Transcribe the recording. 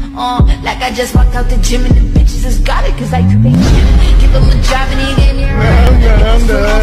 Like I just walked out the gym and the bitches just got it, cause I think they give him a job and he gave me a ride.